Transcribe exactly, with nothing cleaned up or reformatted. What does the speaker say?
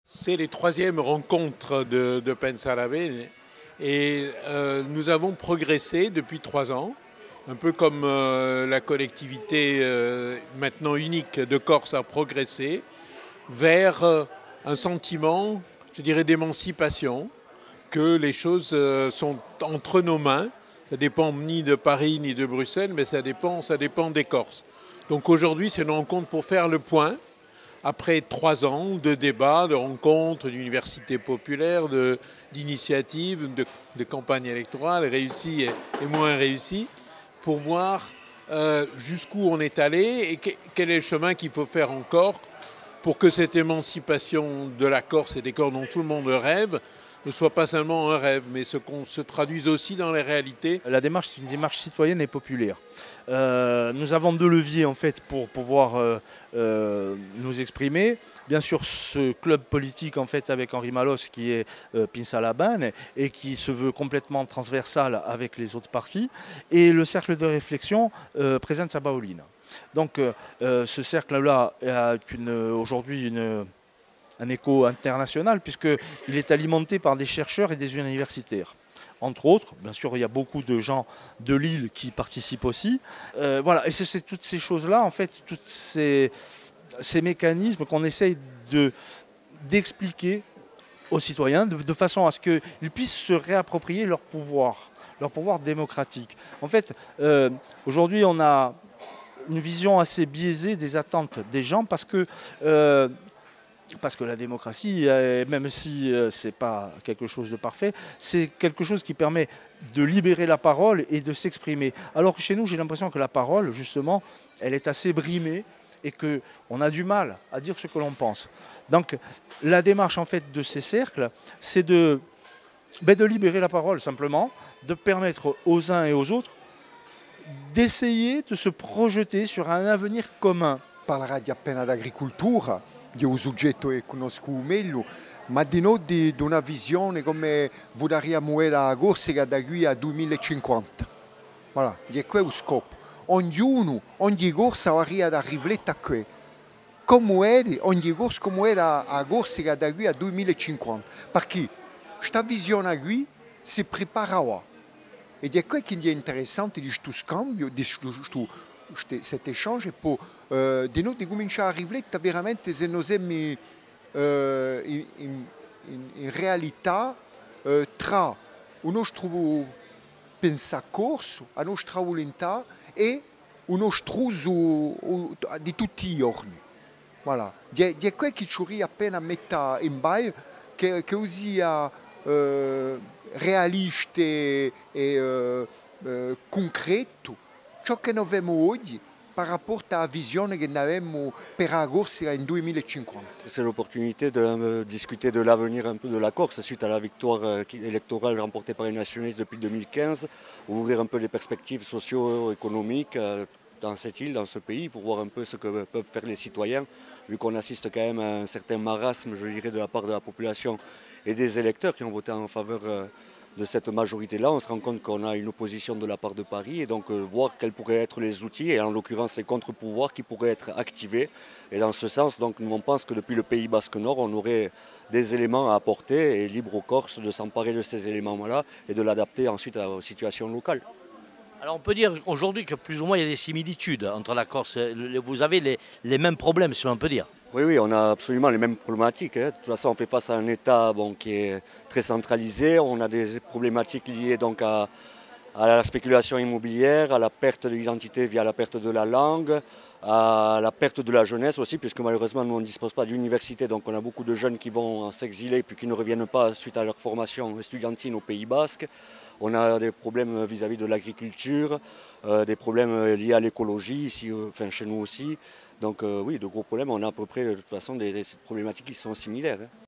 C'est les troisièmes rencontres de, de Pensalabene et euh, nous avons progressé depuis trois ans, un peu comme euh, la collectivité euh, maintenant unique de Corse a progressé vers euh, un sentiment, je dirais, d'émancipation, que les choses euh, sont entre nos mains. Ça dépend ni de Paris ni de Bruxelles, mais ça dépend, ça dépend des Corses. Donc aujourd'hui, c'est une rencontre pour faire le point. Après trois ans de débats, de rencontres, d'universités populaires, d'initiatives, de, de, de campagnes électorales, réussies et, et moins réussies, pour voir euh, jusqu'où on est allé et que, quel est le chemin qu'il faut faire encore pour que cette émancipation de la Corse et des Corses dont tout le monde rêve ne soit pas seulement un rêve, mais ce qu'on se traduise aussi dans les réalités. La démarche, c'est une démarche citoyenne et populaire. Euh, nous avons deux leviers en fait pour pouvoir euh, euh, nous exprimer. Bien sûr, ce club politique en fait avec Henri Malos qui est euh, Pensalabene et qui se veut complètement transversal avec les autres partis, et le cercle de réflexion euh, Presenza Baolina. Donc euh, ce cercle-là a aujourd'hui une un écho international puisqu'il est alimenté par des chercheurs et des universitaires. Entre autres, bien sûr, il y a beaucoup de gens de Lille qui participent aussi. Euh, voilà, et c'est toutes ces choses-là, en fait, tous ces, ces mécanismes qu'on essaye d'expliquer aux citoyens de, de façon à ce qu'ils puissent se réapproprier leur pouvoir, leur pouvoir démocratique. En fait, euh, aujourd'hui, on a une vision assez biaisée des attentes des gens parce que euh, Parce que la démocratie, même si ce n'est pas quelque chose de parfait, c'est quelque chose qui permet de libérer la parole et de s'exprimer. Alors que chez nous, j'ai l'impression que la parole, justement, elle est assez brimée et qu'on a du mal à dire ce que l'on pense. Donc la démarche en fait de ces cercles, c'est de, ben, de libérer la parole simplement, de permettre aux uns et aux autres d'essayer de se projeter sur un avenir commun. Parlerai appena d'agricoltura. Io un soggetto che conosco meglio, ma di noi di, di una visione come vorremmo la Corsica da qui a duemilacinquanta. Voilà, è quello lo scopo. Ognuno, ogni corsa vorrebbe da riflettere a quello. Come è, ogni corsa come era la Corsica da qui a duemilacinquanta. Perché questa visione qui si prepara ora. Ed è quello che è interessante di questo scambio, di questo cet échange pour euh, de nous de commencer à riflettere veramente se noi siamo euh, in, in, in realtà euh, tra il nostro pensare corso, la nostra volontà e il nostro uso di tutti i giorni. Voilà. È, è quello che ci vorrei appena mettere in baile, che, che sia euh, realista e euh, euh, concreto. Ciò che noi vediamo oggi par rapport à la vision que nous avons pour la Corse en duemilacinquanta. C'est l'opportunité de euh, discuter de l'avenir un peu de la Corse suite à la victoire euh, électorale remportée par les nationalistes depuis deux mille quinze, ouvrir un peu les perspectives socio-économiques euh, dans cette île, dans ce pays, pour voir un peu ce que peuvent faire les citoyens, vu qu'on assiste quand même à un certain marasme, je dirais, de la part de la population et des électeurs qui ont voté en faveur euh, de cette majorité-là. On se rend compte qu'on a une opposition de la part de Paris et donc euh, voir quels pourraient être les outils et en l'occurrence les contre-pouvoirs qui pourraient être activés. Et dans ce sens, donc, nous on pense que depuis le Pays Basque Nord, on aurait des éléments à apporter et libre aux Corses de s'emparer de ces éléments-là et de l'adapter ensuite aux situations locales. Alors on peut dire aujourd'hui que plus ou moins il y a des similitudes entre la Corse. Vous avez les, les mêmes problèmes, si on peut dire. Oui, oui, on a absolument les mêmes problématiques. Hein. De toute façon, on fait face à un État bon, qui est très centralisé. On a des problématiques liées donc à, à la spéculation immobilière, à la perte de l'identité via la perte de la langue, à la perte de la jeunesse aussi, puisque malheureusement nous on ne dispose pas d'université, donc on a beaucoup de jeunes qui vont s'exiler puis qui ne reviennent pas suite à leur formation estudiantine au Pays Basque. On a des problèmes vis-à-vis de l'agriculture, euh, des problèmes liés à l'écologie, ici, euh, enfin chez nous aussi. Donc euh, oui, de gros problèmes, on a à peu près de toute façon des, des problématiques qui sont similaires. Hein.